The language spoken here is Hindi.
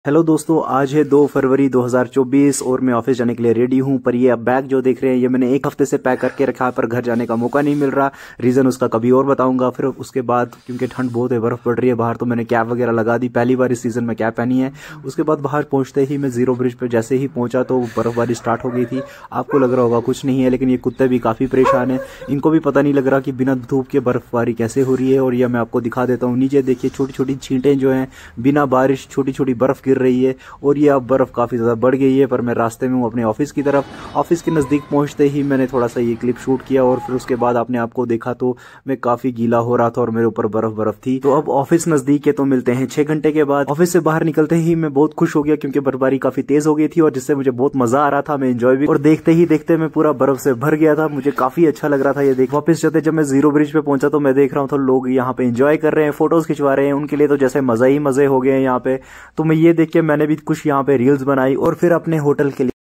हेलो दोस्तों, आज है 2 फरवरी 2024 और मैं ऑफिस जाने के लिए रेडी हूं। पर ये अब बैग जो देख रहे हैं ये मैंने एक हफ्ते से पैक करके रखा है, पर घर जाने का मौका नहीं मिल रहा। रीज़न उसका कभी और बताऊंगा। फिर उसके बाद क्योंकि ठंड बहुत है, बर्फ़ पड़ रही है बाहर, तो मैंने कैप वगैरह लगा दी। पहली बार इस सीज़न में कैप पहनी है। उसके बाद बाहर पहुंचते ही मैं ज़ीरो ब्रिज पर जैसे ही पहुंचा तो बर्फ़बारी स्टार्ट हो गई थी। आपको लग रहा होगा कुछ नहीं है, लेकिन ये कुत्ते भी काफ़ी परेशान है। इनको भी पता नहीं लग रहा कि बिना धूप के बर्फ़बारी कैसे हो रही है। और यह मैं आपको दिखा देता हूँ। नीचे देखिए, छोटी छोटी छींटें जो हैं, बिना बारिश छोटी छोटी बर्फ़ गिर रही है। और ये अब बर्फ़ काफ़ी ज़्यादा बढ़ गई है। पर मैं रास्ते में हूँ अपने ऑफिस की तरफ। ऑफिस के नज़दीक पहुँचते ही मैंने थोड़ा सा ये क्लिप शूट किया और फिर उसके बाद आपने आपको देखा तो मैं काफ़ी गीला हो रहा था और मेरे ऊपर बर्फ़ थी। तो अब ऑफिस नज़दीक है, तो मिलते हैं 6 घंटे के बाद। ऑफिस से बाहर निकलते ही मैं बहुत खुश हो गया क्योंकि बर्फबारी काफ़ी तेज़ हो गई थी और जिससे मुझे बहुत मज़ा आ रहा था। मैं एंजॉय भी, और देखते ही देखते मैं पूरा बर्फ़ से भर गया था। मुझे काफ़ी अच्छा लग रहा था ये देख। वापस जाते जब मैं ज़ीरो ब्रिज पे पहुंचा तो मैं देख रहा हूँ तो लोग यहाँ पे एंजॉय कर रहे हैं, फोटोज खिंचवा रहे हैं। उनके लिए तो जैसे मज़े ही मज़े हो गए हैं यहाँ पे। तो मैं ये देख के मैंने भी कुछ यहाँ पे रील्स बनाई और फिर अपने होटल के लिए